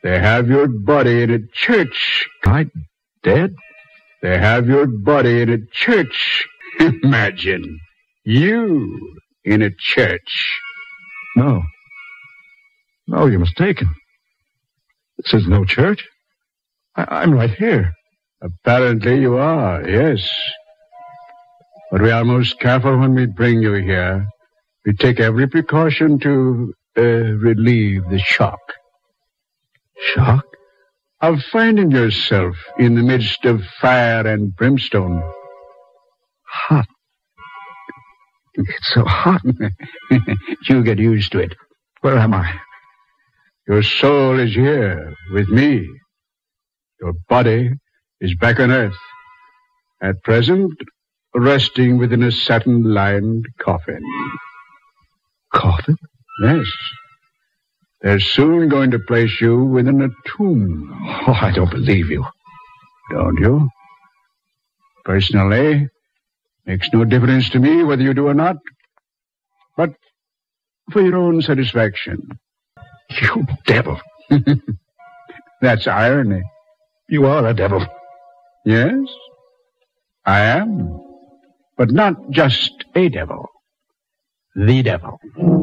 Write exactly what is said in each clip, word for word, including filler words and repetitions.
They have your body in a church. I dead? They have your body in a church. Imagine. You in a church. No. No, you're mistaken. This is no church. I- I'm right here. Apparently you are, yes. But we are most careful when we bring you here. We take every precaution to uh, relieve the shock. Shock? Of finding yourself in the midst of fire and brimstone. Hot. It's so hot. You get used to it. Where am I? Your soul is here with me. Your body is back on earth. At present, resting within a satin-lined coffin. Coffin? Yes. They're soon going to place you within a tomb. Oh, I don't believe you. Don't you? Personally, makes no difference to me whether you do or not. But for your own satisfaction. You devil. That's irony. You are a devil. Yes, I am. But not just a devil. The devil.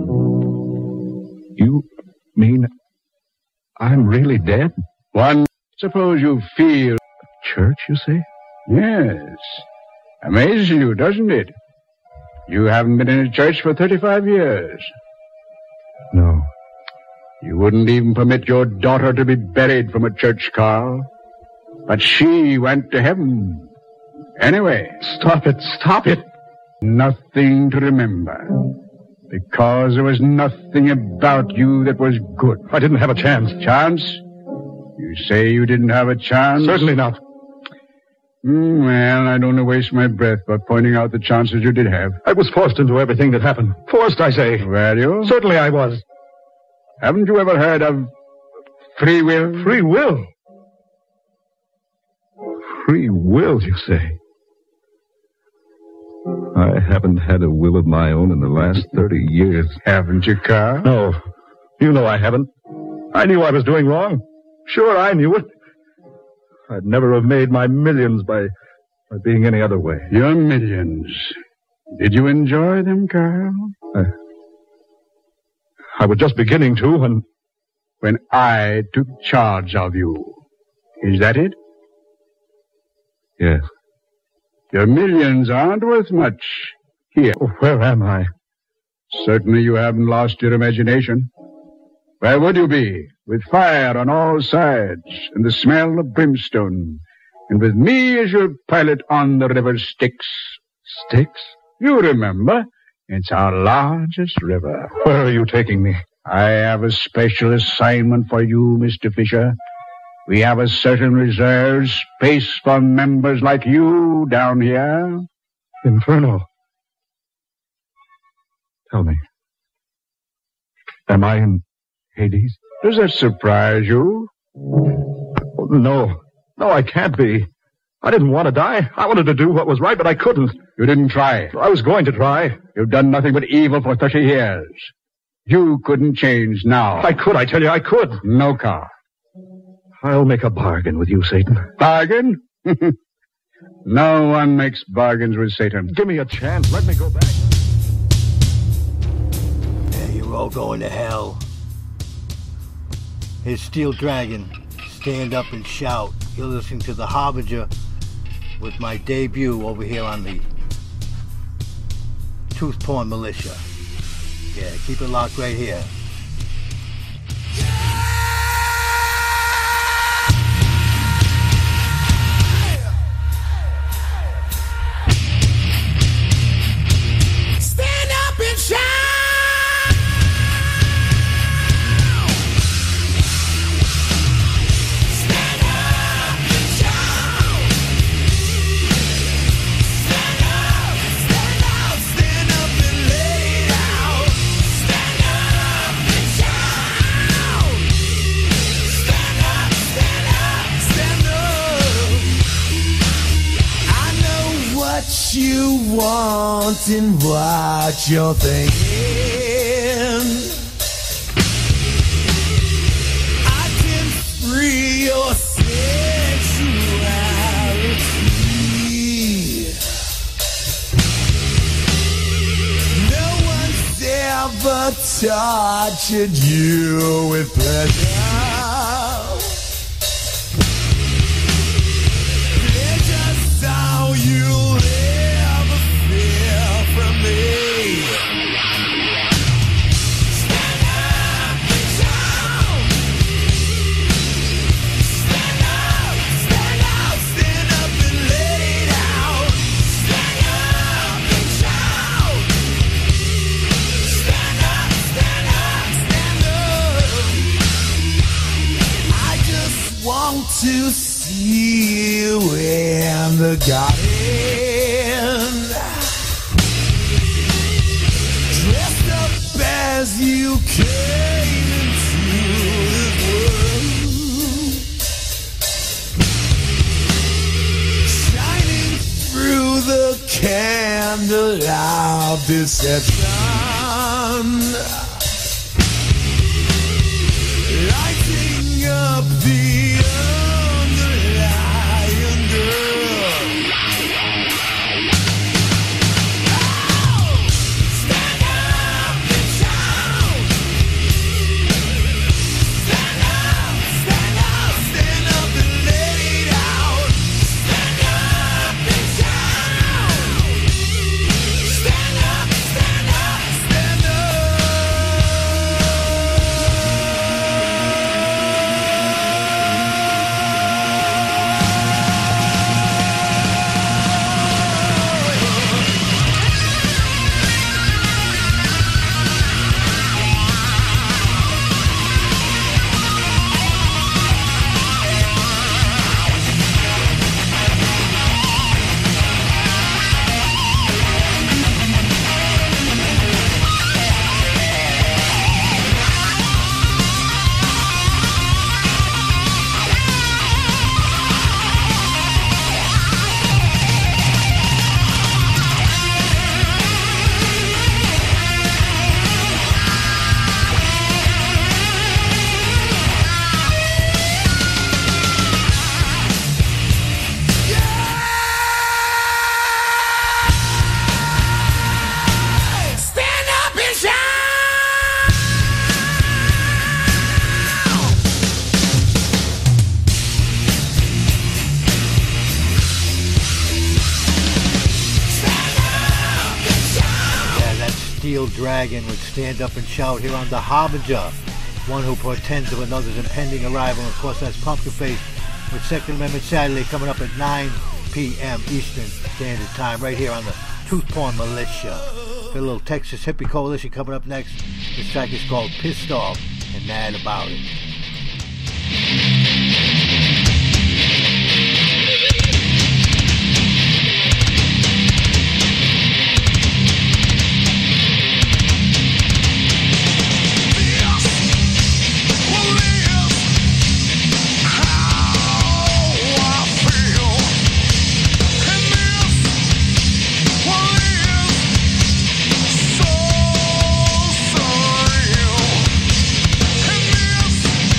You mean I'm really dead? One, suppose you feel... Church, you say? Yes. Amazes you, doesn't it? You haven't been in a church for thirty-five years. No. You wouldn't even permit your daughter to be buried from a church, Carl. But she went to heaven. Anyway. Stop it, stop it. Nothing to remember. Because there was nothing about you that was good. I didn't have a chance. Chance? You say you didn't have a chance? Certainly not. Mm, well, I don't want to waste my breath by pointing out the chances you did have. I was forced into everything that happened. Forced, I say. Were you? Certainly I was. Haven't you ever heard of free will? Free will? Free will, you say? I haven't had a will of my own in the last thirty years. Haven't you, Carl? No. You know I haven't. I knew I was doing wrong. Sure, I knew it. I'd never have made my millions by, by being any other way. Your millions. Did you enjoy them, Carl? I, I was just beginning to when... When I took charge of you. Is that it? Yes. Your millions aren't worth much. Here. Oh, where am I? Certainly you haven't lost your imagination. Where would you be? With fire on all sides, and the smell of brimstone, and with me as your pilot on the river Styx. Styx? You remember, it's our largest river. Where are you taking me? I have a special assignment for you, Mister Fisher. We have a certain reserved space for members like you down here. Inferno. Tell me. Am I in Hades? Does that surprise you? Oh, no. No, I can't be. I didn't want to die. I wanted to do what was right, but I couldn't. You didn't try. I was going to try. You've done nothing but evil for thirty years. You couldn't change now. I could, I tell you, I could. No, Carl. I'll make a bargain with you, Satan. Bargain? No one makes bargains with Satan. Give me a chance. Let me go back. Yeah, you're all going to hell. Here's Steel Dragon. Stand up and shout. You're listening to The Harbinger with my debut over here on the Tooth Porn Militia. Yeah, keep it locked right here. Stand up and shout. Stand up and shout. Stand up, stand up, stand up and lay down. Stand up and shout. Stand up, stand up, stand up. I know what you want and what you're thinking. I can touching you with pleasure. Pleasure's all you'll ever feel from me. Stand up and shout. Stand up, stand up, stand up and let it out. Stand up and shout. Stand up, stand up, stand up. I just want to see you in the garden, dressed up as you came into this world, shining through the candle of deception, lighting up the underlying girl. Stand up and shout. Stand up, stand up, stand up and let it out. Stand up and shout. Stand up, stand up, stand up. Stand up and shout. Yeah, that's Steel Dragon with Stand Up and Shout here on The Harbinger, one who portends of another's impending arrival. And of course, that's Pumpkin Face with Second Amendment Saturday coming up at nine p.m. Eastern Standard Time right here on the Truth Porn Militia. Got a little Texas Hippie Coalition coming up next. This track is called Pissed Off and Mad About It. So surreal. And this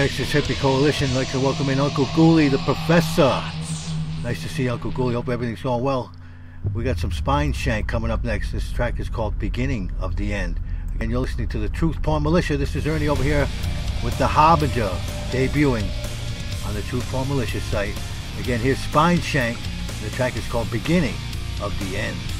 Texas Hippie Coalition. I'd like to welcome in Uncle Ghoulie, the professor. Nice to see you, Uncle Ghoulie. Hope everything's going well. We got some Spine Shank coming up next. This track is called Beginning of the End. Again, you're listening to the Truth Porn Militia. This is Ernie over here with The Harbinger, debuting on the Truth Porn Militia site. Again, here's Spine Shank. The track is called Beginning of the End.